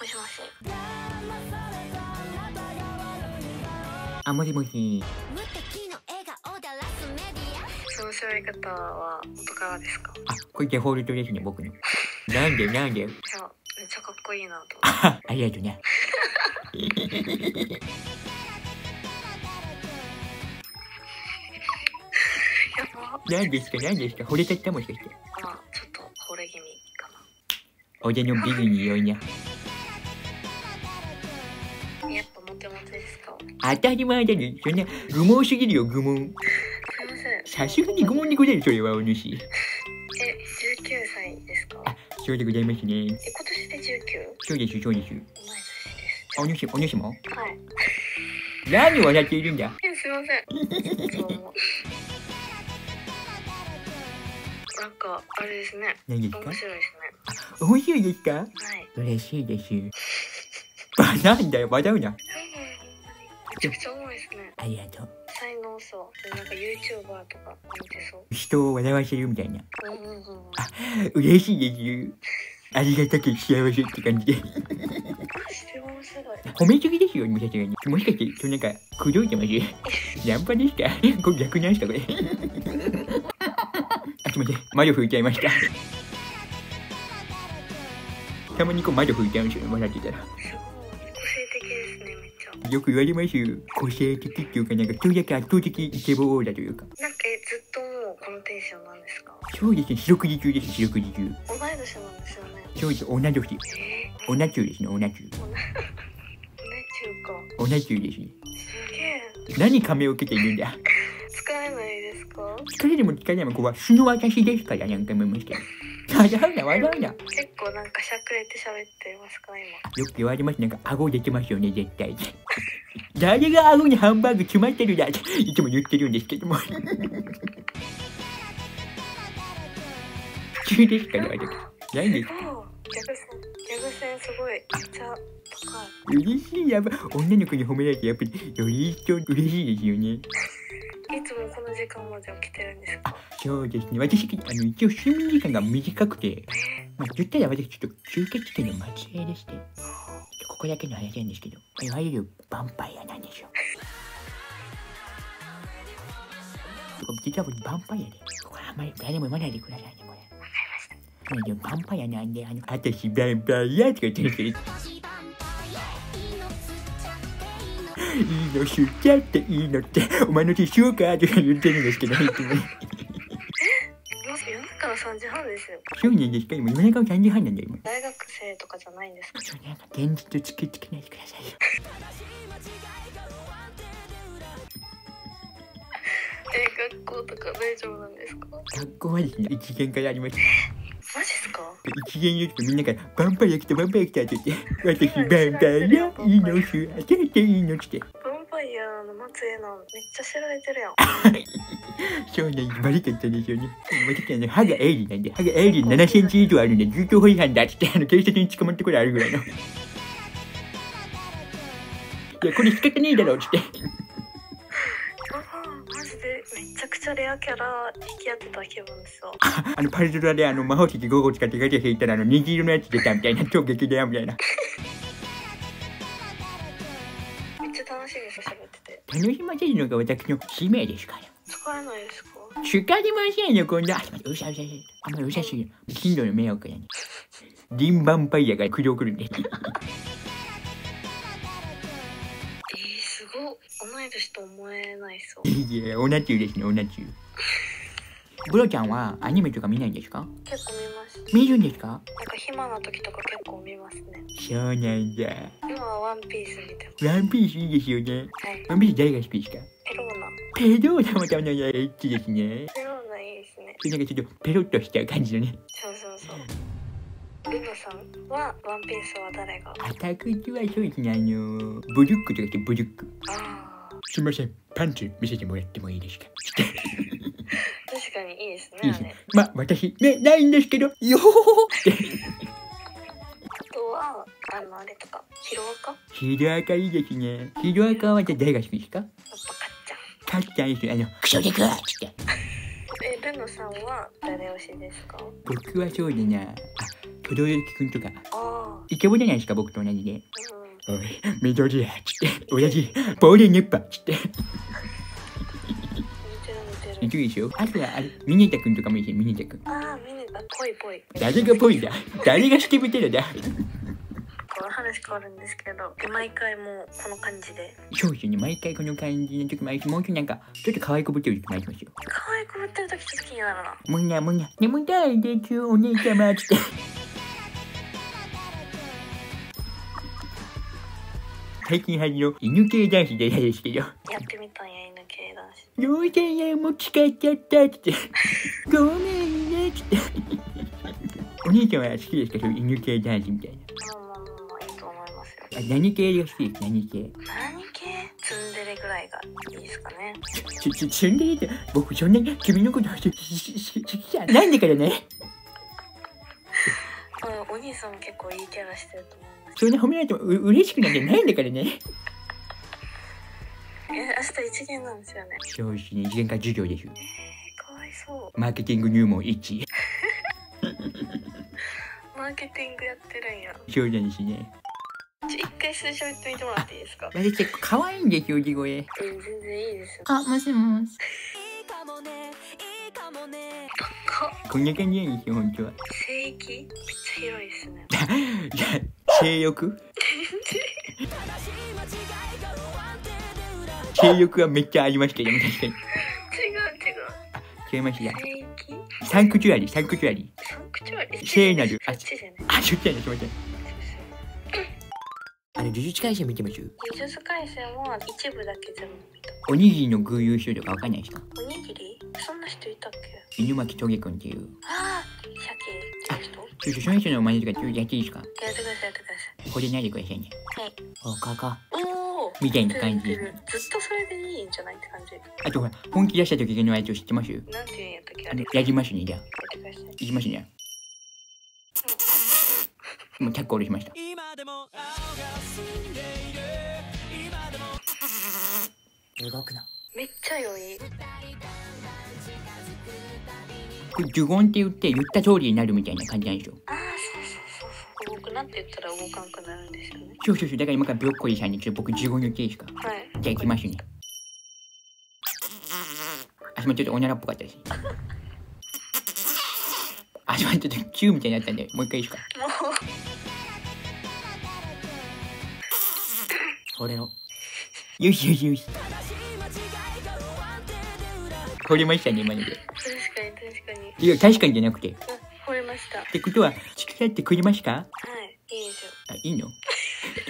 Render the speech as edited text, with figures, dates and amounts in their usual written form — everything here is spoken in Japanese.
もしもし。 あ、もしもし。 その喋り方は元からですか？ あ、これデフォルトですね、僕の。なんでいや、めっちゃかっこいいなと思って。 あ、ありがとうね。 やば。 何ですか惚れちゃったもしかして。 まあ、ちょっと惚れ気味かな。 俺のビルに良いな。 やっぱモテモテですか？ 当たり前だね。そんな、愚問すぎるよ、愚問。 すいません。 さすがに愚問でござる、それはお主。 19歳ですか？ あ、そうでございますね。 今年で 19？ そうです。 同い年です。 お主もはい。 何を笑っているんだ。 すいません。そうなんか、あれですね。 何ですか？ 面白いですね。 面白いですか？ はい。 嬉しいです。なんだよ、笑うな。 めちゃくちゃ重いですね。 ありがとう。 才能そう。なんか YouTuber とか見てそう。 人を笑わせるみたいな。 うん。 嬉しいです。ありがたく幸せって感じで。 して面白い。 褒めすぎですよ、さすがに。もしかして、なんか、口説いてますナンパですか？これ逆なんすか、これ。あ、すいません。窓拭いちゃいました。たまにこう窓拭いちゃうんですよ、笑ってたら。 すごい。個性的ですね、めっちゃ。 よく言われます。個性的っていうか、なんか、とにかく圧倒的イケボオーラというか。 なんかずっともうこのテンションなんですか？ そうですね、四六時中です、四六時中。 同い年なんですよね。 そうです、同じ年。同じ中ですね、同じ中。 同い中か。 同じ中ですね。 すげえ。 何仮面を受けているんだ。 使えないですか？ 疲れでも疲れでもここは素の私ですから、なんか思いましたよ。笑うな。 結構なんかしゃくれて喋ってますか今？ よく言われます。なんか顎出てますよね、絶対。誰が顎にハンバーグ詰まってるだっていつも言ってるんですけども。急ですから、私。何ですか？ ギャグ線すごいめっちゃ高い。 嬉しい。やばい。女の子に褒められてやっぱりより一層嬉しいですよね。 いつもこの時間まで起きてるんですか？ あ、そうですね。私、一応睡眠時間が短くて、まあ、言ったら私ちょっと吸血鬼の末裔でして、ここだけの話なんですけど、いわゆるヴァンパイアなんですよ。実は僕ヴァンパイアで、これあんまり誰も読まないでくださいね、これ。わかりました。ヴァンパイアなんで、私ヴァンパイアとか言ってるんですけど、いいの吸っちゃっていいのって、お前の手しようかとか言ってるんですけど、いつも。 夜中の3時半ですよ。 そうなんですか？今夜中の3時半なんだよ、今。 大学生とかじゃないんですか？ そうなんか現実を突きつけないでくださいよ。 学校とか大丈夫なんですか？ 学校はですね、一限からあります。 マジっすか？ 一限言うとみんなから、ヴァンパイア来た、ヴァンパイア来たって言って、私、ヴァンパイア、いいの吸って、いいのって。 ヴァンパイアの末裔なんめっちゃ知られてるやん。 そうなんです。悪かったですよね。私歯が鋭利なんで、歯が鋭利7センチ以上あるんで、銃刀法違反だって警察に捕まってこれあるぐらいの。いや、これ仕方ねえだろって。 マジでめちゃくちゃレアキャラ引き合ってた気分ですよ。 パルドラで魔法石5号使ってガチャ引いたら虹色のやつ出たみたいな、超激レアみたいな。 めっちゃ楽しいです、喋ってて。 楽しませるのが私の使命ですから。 使えないですか？ 使いませんよ、こんな。あ、待って、うるさい。あんまりうるさすぎる。近所の迷惑やね。リンヴァンパイアが苦情来るんで。 すごい。同い年と思えないそう。 いや、オナチューですね、オナチュー。ブロちゃんはアニメとか見ないんですか？ 結構見ます。 見るんですか？ なんか暇な時とか結構見ますね。 そうなんだ。 今はワンピース見てます。 ワンピースいいですよね。 はい。 ワンピース誰が好きですか？ ペローナ。 ペローナもたまのやエッチですね。 ペローナいいですね。 なんかちょっとペロッとした感じのね。 そう。ルノさんはワンピースは誰が？ アタクはそうですね、ブルックとかってブルック。 ああ。 すみません、パンツ見せてもらってもいいですか？ 確かにいいですね。 いいですね。ま、私、ね、ないんですけど、よーって。 あとは、あれとか、ヒロアカ？ ヒロアカいいですね。ヒロアカはじゃあ誰が好きですか？ やっぱカッちゃんですね。クソデクーって。 ルノさんは誰推しですか？ 僕はそうだな。とどろゆきくんとか。 ああ。 イケボじゃないですか、僕と同じで。 うん。 おい、緑や、つって。親父、ボールネッパー、つって。 似てる似てる。 いくでしょ。あとは、ミネタ君とかもいいし、ミネタ君。 ああ、ぽいぽい。 誰がぽいだ。誰がスケベテラだ。 この話変わるんですけど、毎回もうこの感じで。 そうですよね。毎回この感じの時もあるし、もうちょっとなんか、ちょっと可愛くぶってる時もありますよ。 可愛くぶってる時ちょっと気になるな。 もんなもんな、眠たいですよ、お姉様、つって。最近始の犬系男子じゃないですけど。 やってみたんや、犬系男子。 どうせやもう使っちゃった、つって。ごめんね、つって。お兄ちゃんは好きですか、そういう犬系男子みたいな。 まあいいと思いますよ。 何系が好きですか、何系。 何系？ツンデレぐらいがいいですかね。 ツンデレって、僕そんなに君のこと好きじゃないんだからね。 お兄さんも結構いいキャラしてると思います。 そんな褒められても嬉しくなんてないんだからね。 明日一限なんですよね。 そうですね、一限から授業です。 かわいそう。 マーケティング入門1。 マーケティングやってるんや。 そうなんですね。 一回数字喋ってみてもらっていいですか？ 私結構可愛いんですよ、地声。 全然いいですよ。 あ、もしもし。こんな感じなんですよ、本当は。 聖域めっちゃ広いですね。 じゃあ、性欲性欲はめっちゃありますけども、確かに。 違う。 違いました。 聖域？ サンクチュアリ。 サンクチュアリ？ 聖なる。 そっちじゃない。 そっちやね、すいません。呪術廻戦見てます？ 呪術廻戦は一部だけ全部見た。 おにぎりの具優秀とかわかんないですか？ おにぎり？そんな人いたっけ？ 犬巻棘くんっていう。 ああ、鮭って人？ その人の真似とかやっていいですか？ やってください。 これないでくださいね。 はい。 おかか。 おお。 みたいな感じ。 ずっとそれでいいんじゃないって感じ。 あとほら、本気出した時のやつを知ってます？ なんていうんやったっけあれ。 やりますね、じゃあ。 やってください。 いきますね。もうタックオールしました。動くな。 めっちゃ良い。 これ呪言って言って言った通りになるみたいな感じなんですよ。 ああ、そう。動くなって言ったら動かんくなるんですよね。 そう。だから今からブロッコリーさんにちょっと僕呪言言っていいですか？ はい。 じゃあ行きますね。あ、すみません、ちょっとおならっぽかったです。あ、すみません、ちょっとキューみたいになったんで、もう一回いいですか？ もう。 これを。よし。掘れましたね、今ので。 確かに。 いや、確かにじゃなくて。 掘れました。 ってことは、付き合ってくれますか？ はい、いいですよ。 あ、いいの？